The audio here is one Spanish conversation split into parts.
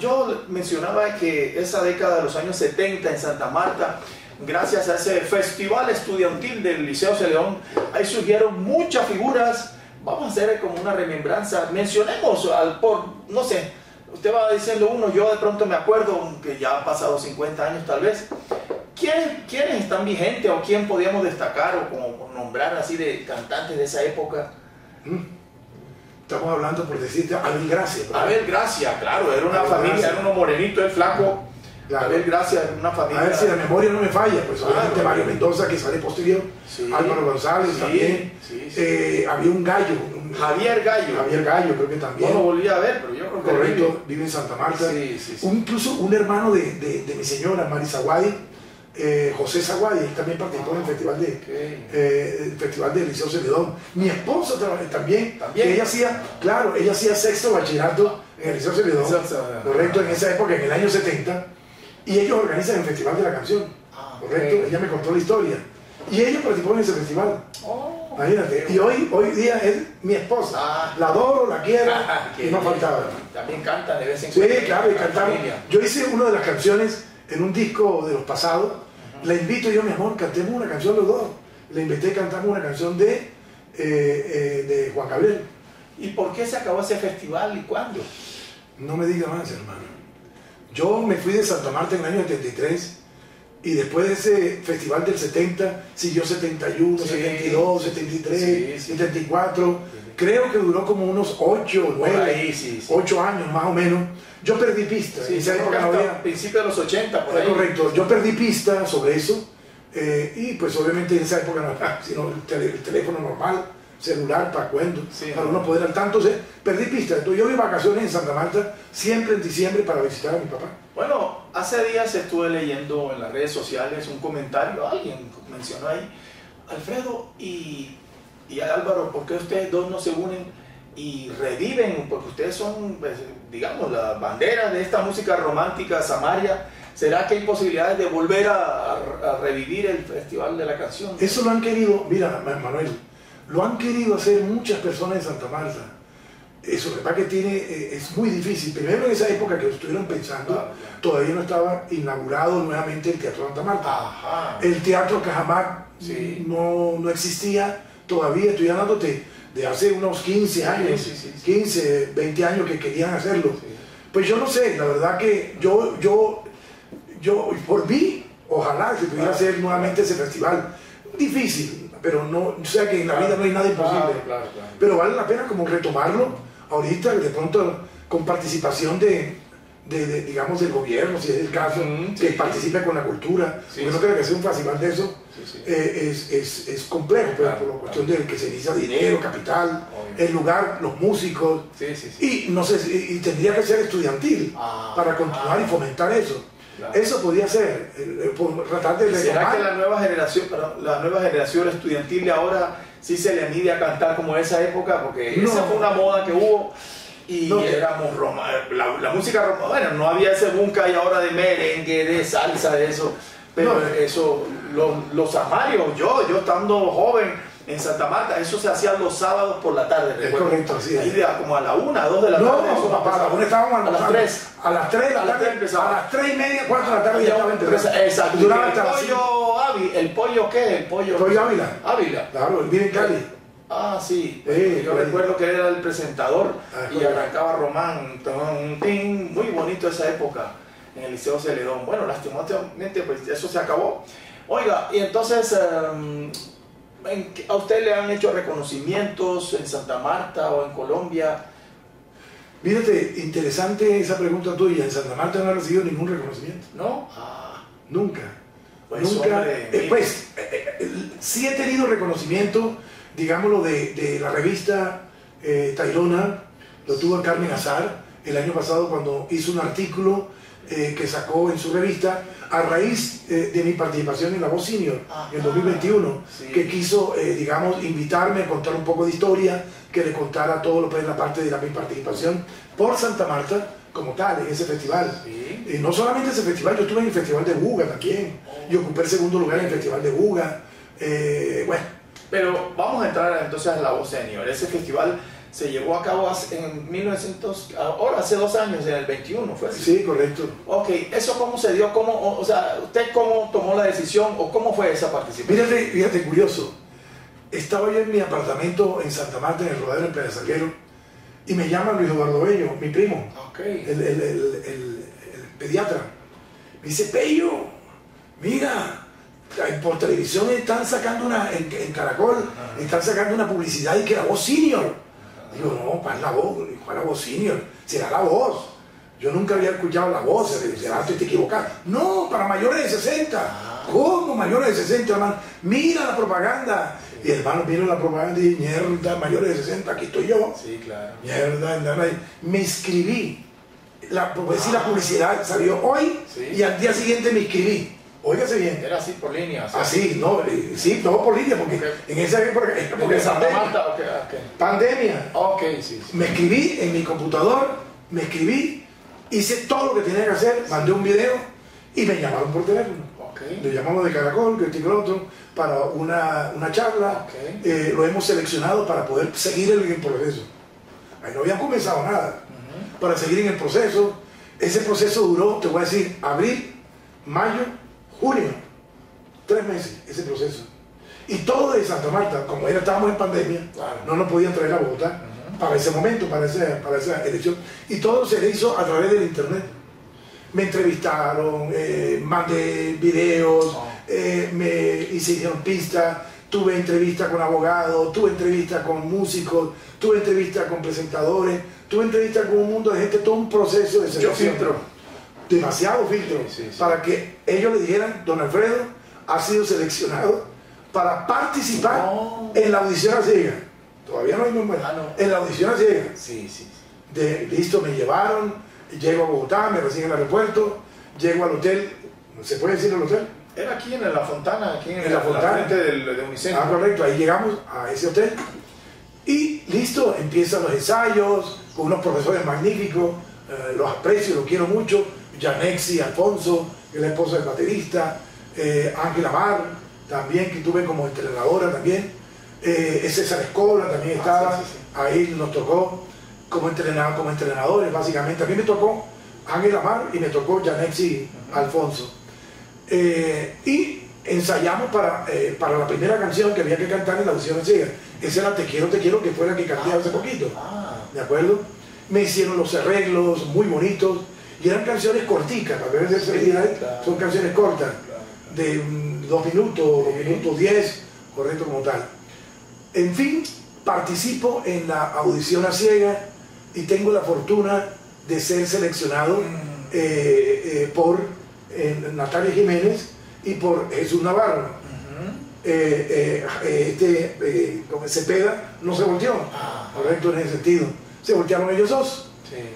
yo mencionaba que esa década de los años 70 en Santa Marta, gracias a ese festival estudiantil del Liceo Celedón, ahí surgieron muchas figuras. Vamos a hacer como una remembranza. Mencionemos, no sé, usted va diciendo uno, yo de pronto me acuerdo, que ya han pasado 50 años tal vez. ¿Quiénes están vigentes o quién podíamos destacar o como nombrar así de cantantes de esa época? Estamos hablando, por decirte, Abel Gracia. Abel Gracia, claro, era una familia, era uno morenito, el flaco. Claro. Abel Gracia, una familia. A ver si la memoria no me falla, pues obviamente Mario Mendoza, que sale posterior, sí, Álvaro González también. Había un gallo. Javier Gallo. Javier Gallo, creo que también. No lo volví a ver, pero yo creo que correcto, vive en Santa Marta. Incluso un hermano de mi señora, Mari Zaguadi, José Zaguadi, él también participó en el festival del Liceo Celedón. Mi esposa también, que ella hacía sexto bachillerato en el Liceo Celedón, correcto, en esa época, en el año 70, y ellos organizan el Festival de la Canción, correcto, ella me contó la historia, y ella participó en ese festival. Imagínate, y hoy día es mi esposa, la adoro, la quiero, y no faltaba. También canta de vez en cuando. Sí, claro, y cantamos. Yo hice una de las canciones en un disco de los pasados. La invito yo, mi amor, cantemos una canción los dos. Le invité, cantamos una canción de Juan Gabriel. ¿Y por qué se acabó ese festival y cuándo? No me diga más, hermano. Yo me fui de Santa Marta en el año 73 y después de ese festival del 70 siguió 71, 72, 73, 74. Creo que duró como unos 8 o 9, 8 años más o menos. Yo perdí pista. En esa época no había. Principios de los 80, por ahí. Correcto. Yo perdí pista sobre eso. Y pues obviamente en esa época no había sino el teléfono normal, celular, para cuando, para uno poder al tanto. Perdí pista. Entonces yo vi vacaciones en Santa Marta, siempre en diciembre, para visitar a mi papá. Bueno, hace días estuve leyendo en las redes sociales un comentario, alguien mencionó ahí, Alfredo y Álvaro, ¿por qué ustedes dos no se unen y reviven? Porque ustedes son, pues, digamos, la bandera de esta música romántica samaria. ¿Será que hay posibilidades de volver a revivir el Festival de la Canción? Eso lo han querido, mira, Manuel, lo han querido hacer muchas personas en Santa Marta. Eso, la verdad que es muy difícil. Primero, en esa época que lo estuvieron pensando, todavía no estaba inaugurado nuevamente el Teatro Santa Marta. El Teatro Cajamarca no existía todavía. Estoy hablando de hace unos 15 años, 15, 20 años que querían hacerlo. Pues yo no sé, la verdad que yo por mí, ojalá se pudiera hacer nuevamente ese festival. Difícil, pero no, o sea que en la vida no hay nada imposible. Pero vale la pena como retomarlo ahorita, de pronto con participación digamos, del gobierno, si es el caso, que participe con la cultura. Porque no creo que sea un festival de eso. Es complejo, pero por la cuestión de que se necesita dinero, capital, el lugar, los músicos. Y no sé, y tendría que ser estudiantil para continuar y fomentar eso. Eso podría ser, tratar de ¿Será que la nueva generación estudiantil de ahora sí se le mide a cantar como esa época? Porque esa fue una moda que hubo y éramos la música romana. Bueno, no había ese boom que hay ahora de merengue, de salsa, de eso. Pero eso, los samarios, yo estando joven en Santa Marta, eso se hacía los sábados por la tarde. Es correcto, sí. Ahí como a la 1, 2 de la tarde. No, papá, a la 1 estábamos a las 3. A las 3 de la tarde empezaba. A las 3 y media, 4 de la tarde ya estaba empezando. Exacto. ¿El pollo qué? El pollo Ávila. Ávila. Claro, él vive en Cali. Sí. Yo recuerdo que él era el presentador y arrancaba Román. Muy bonito esa época en el Liceo Celedón. Bueno, lastimosamente pues eso se acabó. Oiga, y entonces ¿a usted le han hecho reconocimientos en Santa Marta o en Colombia? Mírate, interesante esa pregunta tuya. En Santa Marta no ha recibido ningún reconocimiento. ¿No? Nunca. Pues, nunca. Sí he tenido reconocimiento, digámoslo, de la revista Tayrona. Lo tuvo Carmen Azar el año pasado cuando hizo un artículo que sacó en su revista a raíz de mi participación en La Voz Senior en 2021, que quiso, digamos, invitarme a contar un poco de historia, que le contara todo lo que es la parte de mi participación por Santa Marta como tal, en ese festival. No solamente ese festival, yo estuve en el Festival de Buga también, y ocupé el segundo lugar en el Festival de Buga. Bueno. Pero vamos a entrar entonces a La Voz Senior. Ese festival se llevó a cabo en 1900, ahora hace 2 años, en el 21, ¿fue así? Sí, correcto. Ok, ¿eso cómo se dio? ¿Cómo, o sea, usted cómo tomó la decisión o cómo fue esa participación? Fíjate, curioso. Estaba yo en mi apartamento en Santa Marta, en el Rodadero del Pedazalguero, y me llama Luis Eduardo Bello, mi primo, Okay. el pediatra. Me dice, Bello, mira, por televisión están sacando en Caracol, están sacando una publicidad y que la voz senior. Digo, no, ¿cuál es la voz? ¿Cuál es la voz senior? Será la voz. Yo nunca había escuchado la voz, será, te equivocas. No, para mayores de 60. ¿Cómo mayores de 60, hermano? Mira la propaganda. Y hermano, mira la propaganda y mierda, mayores de 60, aquí estoy yo. Sí, claro. Mierda, me inscribí. La publicidad salió hoy, sí, y al día siguiente me inscribí. Óigase bien. Era así por línea. Así, no, sí, todo por línea, porque okay, en esa época, porque Santa Marta, okay. Pandemia. Ok, sí. Me escribí en mi computador, me escribí, hice todo lo que tenía que hacer, mandé un video y me llamaron por teléfono. Okay. Lo llamamos de Caracol, que este y que el otro, para una charla. Okay. Lo hemos seleccionado para poder seguir en el proceso. Ahí no habían comenzado nada. Para seguir en el proceso. Ese proceso duró, te voy a decir, abril, mayo, junio. 3 meses, ese proceso. Y todo de Santa Marta, como estábamos en pandemia, claro, no nos podían traer a Bogotá para ese momento, para esa elección. Y todo se hizo a través del internet. Me entrevistaron, mandé videos, y se hicieron pistas, tuve entrevistas con abogados, tuve entrevistas con músicos, tuve entrevistas con presentadores, tuve entrevistas con un mundo de gente, todo un proceso de selección. Demasiado filtro, sí. Para que ellos le dijeran, don Alfredo ha sido seleccionado para participar en la audición a ciega. Todavía no hay nombre. En la audición a ciega. Sí. Listo, me llevaron, llego a Bogotá, me reciben en el aeropuerto, llego al hotel. ¿Se puede decir el hotel? Era aquí en La Fontana, aquí en La Fontana, frente de Unicentro. Correcto, ahí llegamos a ese hotel y listo, empiezan los ensayos con unos profesores magníficos, los aprecio, los quiero mucho, Yanexi, Alfonso, que es la esposa del baterista, Ángela Mar, también, que tuve como entrenadora también, César Escola también estaba, ahí nos tocó como entrenadores básicamente. A mí me tocó Ángela Mar y me tocó Yanexi Alfonso. Y ensayamos para la primera canción que había que cantar en la audición ciega. Esa era Te quiero, que fue la que canté hace poquito. ¿De acuerdo? Me hicieron los arreglos muy bonitos y eran canciones corticas, para ver son canciones cortas, de 2 minutos, 2 minutos 10, correcto, como tal. En fin, participo en la audición a ciega y tengo la fortuna de ser seleccionado por Natalia Jiménez y por Jesús Navarro. Como Cepeda no se volteó, correcto, en ese sentido. Se voltearon ellos dos.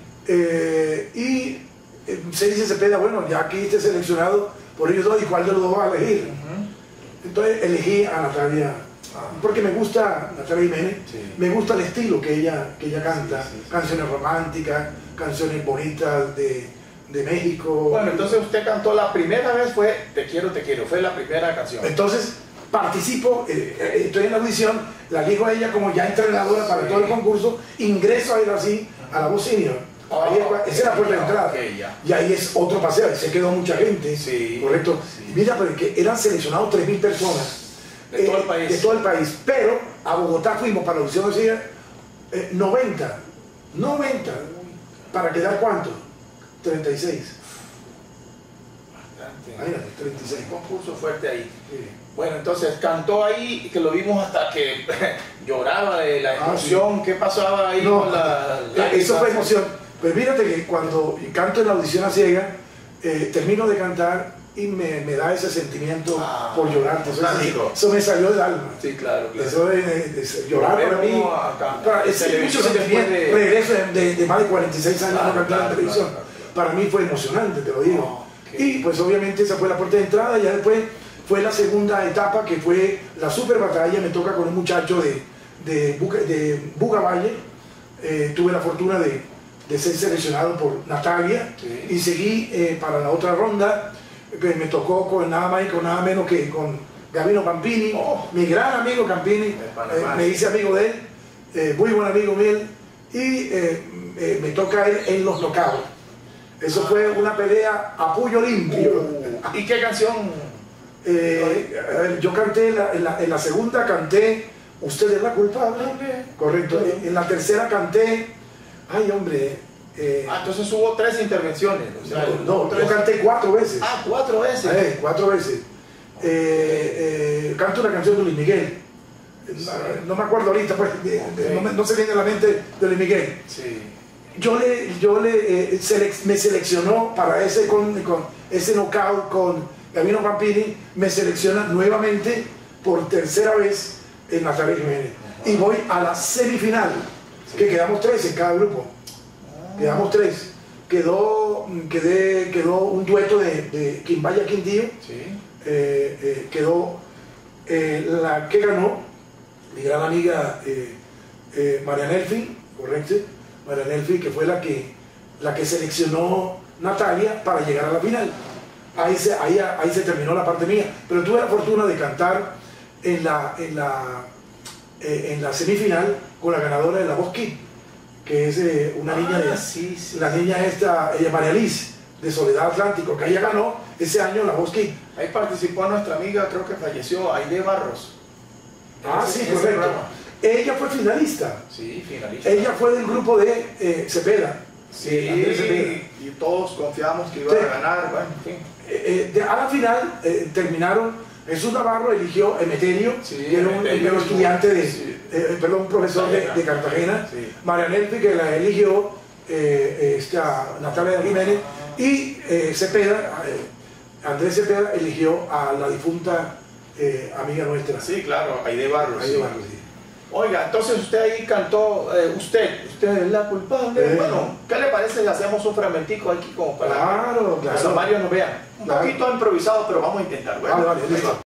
Y se dice Cepeda, bueno, ya aquí esté seleccionado por ellos dos, ¿y cuál de los dos va a elegir? Entonces elegí a Natalia, porque me gusta Natalia Jiménez, me gusta el estilo que ella canta, canciones románticas, canciones bonitas de México. Bueno, entonces usted cantó la primera vez, fue Te quiero, fue la primera canción. Entonces participo, estoy en la audición, la elijo a ella como ya entrenadora para todo el concurso, ingreso a ir así a la voz senior. Esa es la puerta de entrada. Y ahí es otro paseo, ahí se quedó mucha gente, correcto. Mira, porque eran seleccionados 3.000 personas de todo el país. De todo el país, pero a Bogotá fuimos para la audición ciega 90, para quedar ¿cuánto? 36. Imagínate, 36. Un concurso fuerte ahí. Bueno, entonces cantó ahí, que lo vimos hasta que lloraba de la emoción. ¿Qué pasaba ahí con la eso fue emoción. Pues fíjate que cuando canto en la audición a ciega, termino de cantar y me da ese sentimiento por llorar. Eso me salió del alma. Sí, claro. Eso de llorar para mí. Es mucho sentimiento. Regreso de más de 46 años no cantar en televisión. Para mí fue emocionante, te lo digo. Y pues obviamente esa fue la puerta de entrada. Ya después fue la segunda etapa, que fue la super batalla. Me toca con un muchacho de Buga Valle. Tuve la fortuna de ser seleccionado por Natalia y seguí para la otra ronda. Me tocó con nada más y con nada menos que con Gabino Campini, mi gran amigo Campini. Me hice amigo de él muy buen amigo mío, y me toca él en los knockouts. Eso fue una pelea a puño limpio. ¿Y qué canción? Yo canté en la segunda, canté Usted es la culpable. Correcto. En la tercera canté, ay hombre. Entonces hubo 3 intervenciones. O sea, no, yo canté 4 veces. 4 veces. 4 veces. Canto una canción de Luis Miguel. No me acuerdo ahorita, pues, no se viene a la mente de Luis Miguel. Sí. Me seleccionó para ese knockout con Gabino Pampini, me selecciona nuevamente por tercera vez en Natalia Jiménez. Y voy a la semifinal, que quedamos 3 en cada grupo. Quedamos 3. Quedó un dueto de Quimbaya Quindío. Sí. Quedó la que ganó mi gran amiga Mariana Elfi, correcto. Mariana Elfi, que fue la que seleccionó Natalia para llegar a la final. Ahí se terminó la parte mía. Pero tuve la fortuna de cantar en la semifinal con la ganadora de La Voz Kid, que es una niña la niña esta, ella María Liz, de Soledad Atlántico, que ella ganó ese año La Voz Kid. Ahí participó nuestra amiga, creo que falleció, Aide Barros. Sí, correcto. Ella fue finalista. Sí, finalista. Ella fue del grupo de Cepeda. Sí, Andrés Cepeda. Y todos confiábamos que iba a ganar. Bueno, en fin. A la final terminaron. Jesús Navarro eligió Emeterio, que era un estudiante un profesor de Cartagena. Sí. María Nelfi, que la eligió Natalia Jiménez, y Cepeda, Andrés Cepeda eligió a la difunta amiga nuestra. Sí, claro, Aide Barros. Aide Barros, sí. Oiga, entonces usted ahí cantó, usted es la culpable. Bueno, ¿qué le parece si hacemos un fragmentico aquí como para que los amarios nos vean? Un poquito improvisado, pero vamos a intentar. Bueno, vale, listo.